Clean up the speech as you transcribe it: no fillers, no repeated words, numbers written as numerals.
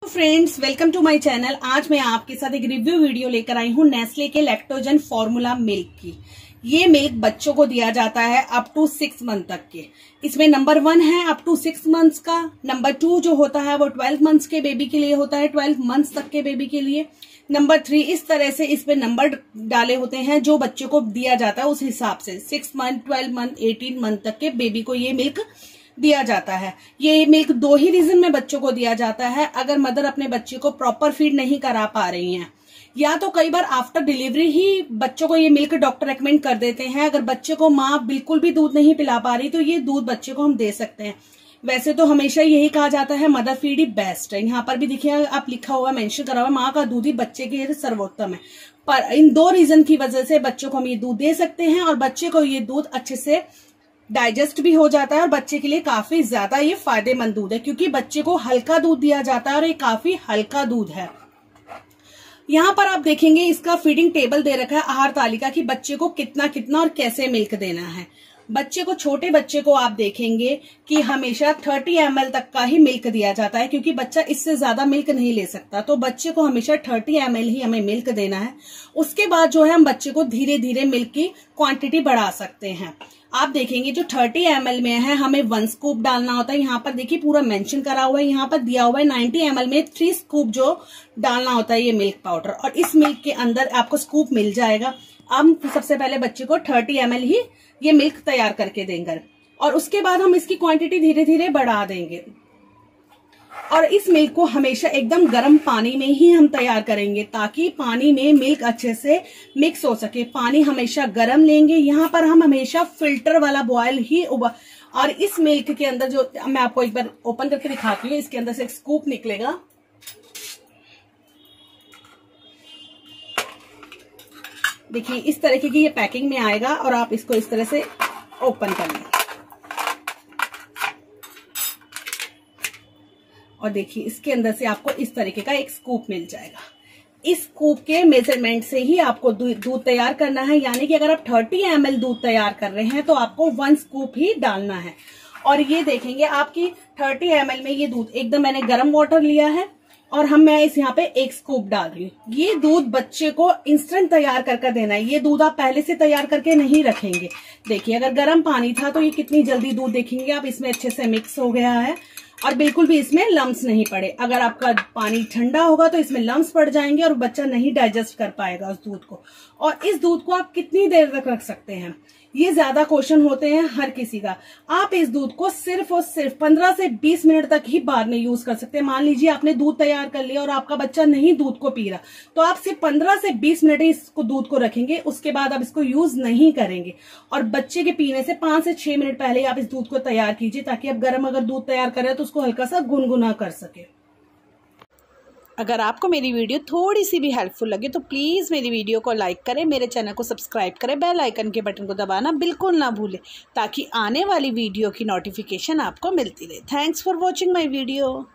Friends, welcome to my channel. आज मैं आपके साथ एक रिव्यू वीडियो लेकर आई हूँ नेस्ले के लैक्टोजन फॉर्मूला मिल्क की। ये मिल्क बच्चों को दिया जाता है अप टू 6 मंथ तक के। इसमें नंबर 1 है अप टू 6 मंथ्स का, नंबर 2 जो होता है वो 12 मंथ्स के बेबी के लिए होता है, 12 मंथ्स तक के बेबी के लिए। नंबर 3 इस तरह से इसमें नंबर डाले होते हैं जो बच्चे को दिया जाता है उस हिसाब से 6 मंथ, 12 मंथ, 18 मंथ तक के बेबी को ये मिल्क दिया जाता है। ये मिल्क 2 ही रीजन में बच्चों को दिया जाता है। अगर मदर अपने बच्चे को प्रॉपर फीड नहीं करा पा रही हैं, या तो कई बार आफ्टर डिलीवरी ही बच्चों को ये मिल्क डॉक्टर रेकमेंड कर देते हैं। अगर बच्चे को माँ बिल्कुल भी दूध नहीं पिला पा रही तो ये दूध बच्चे को हम दे सकते हैं। वैसे तो हमेशा यही कहा जाता है मदर फीड ही बेस्ट है। यहाँ पर भी देखिए आप लिखा हुआ मेंशन करा हुआ माँ का दूध ही बच्चे के लिए सर्वोत्तम है। पर इन 2 रीजन की वजह से बच्चों को हम ये दूध दे सकते हैं और बच्चे को ये दूध अच्छे से डाइजेस्ट भी हो जाता है और बच्चे के लिए काफी ज्यादा ये फायदेमंद दूध है, क्योंकि बच्चे को हल्का दूध दिया जाता है और ये काफी हल्का दूध है। यहाँ पर आप देखेंगे इसका फीडिंग टेबल दे रखा है आहार तालिका की, बच्चे को कितना कितना और कैसे मिल्क देना है। बच्चे को, छोटे बच्चे को आप देखेंगे कि हमेशा 30 ml तक का ही मिल्क दिया जाता है, क्योंकि बच्चा इससे ज्यादा मिल्क नहीं ले सकता। तो बच्चे को हमेशा 30 ml ही हमें मिल्क देना है। उसके बाद जो है हम बच्चे को धीरे धीरे मिल्क की क्वांटिटी बढ़ा सकते हैं। आप देखेंगे जो 30 ml में है हमें 1 स्कूप डालना होता है। यहाँ पर देखिए पूरा मेंशन करा हुआ है, यहाँ पर दिया हुआ है 90 ml में 3 स्कूप जो डालना होता है ये मिल्क पाउडर, और इस मिल्क के अंदर आपको स्कूप मिल जाएगा। हम सबसे पहले बच्चे को 30 ml ही ये मिल्क तैयार करके देंगे और उसके बाद हम इसकी क्वांटिटी धीरे धीरे बढ़ा देंगे। और इस मिल्क को हमेशा एकदम गर्म पानी में ही हम तैयार करेंगे ताकि पानी में मिल्क अच्छे से मिक्स हो सके। पानी हमेशा गर्म लेंगे। यहाँ पर हम हमेशा फिल्टर वाला बॉयल ही और इस मिल्क के अंदर जो मैं आपको एक बार ओपन करके दिखाती हूँ, इसके अंदर से एक स्कूप निकलेगा। देखिए इस तरीके की ये पैकिंग में आएगा और आप इसको इस तरह से ओपन कर लेंगे और देखिए इसके अंदर से आपको इस तरीके का एक स्कूप मिल जाएगा। इस स्कूप के मेजरमेंट से ही आपको दूध तैयार करना है, यानी कि अगर आप 30 ml दूध तैयार कर रहे हैं तो आपको 1 स्कूप ही डालना है। और ये देखेंगे आपकी 30 ml में ये दूध एकदम मैंने गर्म वाटर लिया है और मैं इस यहाँ पे 1 स्कूप डाल रही हूँ। ये दूध बच्चे को इंस्टेंट तैयार करके देना है। ये दूध आप पहले से तैयार करके नहीं रखेंगे। देखिए अगर गर्म पानी था तो ये कितनी जल्दी दूध देखेंगे आप इसमें अच्छे से मिक्स हो गया है और बिल्कुल भी इसमें लम्स नहीं पड़े। अगर आपका पानी ठंडा होगा तो इसमें लम्स पड़ जाएंगे और बच्चा नहीं डाइजेस्ट कर पाएगा उस दूध को। और इस दूध को आप कितनी देर तक रख सकते हैं, ये ज्यादा क्वेश्चन होते हैं हर किसी का। आप इस दूध को सिर्फ और सिर्फ 15 से 20 मिनट तक ही बाद में यूज कर सकते हैं। मान लीजिए आपने दूध तैयार कर लिया और आपका बच्चा नहीं दूध को पी रहा, तो आप सिर्फ 15 से 20 मिनट ही इसको दूध को रखेंगे, उसके बाद आप इसको यूज नहीं करेंगे। और बच्चे के पीने से 5 से 6 मिनट पहले आप इस दूध को तैयार कीजिए, ताकि आप गर्म अगर दूध तैयार कर रहे हैं तो उसको हल्का सा गुनगुना कर सके। अगर आपको मेरी वीडियो थोड़ी सी भी हेल्पफुल लगे तो प्लीज़ मेरी वीडियो को लाइक करें, मेरे चैनल को सब्सक्राइब करें, बेल आइकन के बटन को दबाना बिल्कुल ना भूलें, ताकि आने वाली वीडियो की नोटिफिकेशन आपको मिलती रहे। Thanks for watching my video.